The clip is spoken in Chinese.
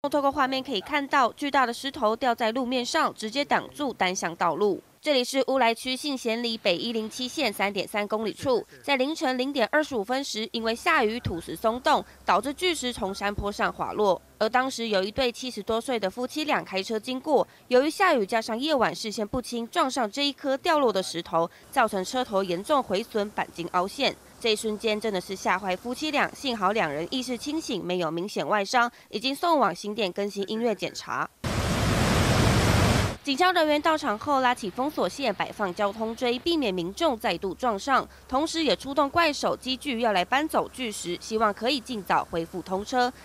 透过画面可以看到，巨大的石头掉在路面上，直接挡住单向道路。这里是乌来区信贤里北107线3.3公里处，在凌晨0点25分时，因为下雨土石松动，导致巨石从山坡上滑落。而当时有一对70多岁的夫妻俩开车经过，由于下雨加上夜晚视线不清，撞上这一颗掉落的石头，造成车头严重毁损，钣金凹陷。这一瞬间真的是吓坏夫妻俩，幸好两人意识清醒，没有明显外伤，已经送往新店更新音乐检查。警消人员到场后，拉起封锁线，摆放交通锥，避免民众再度撞上。同时，也出动怪手机具要来搬走巨石，希望可以尽早恢复通车。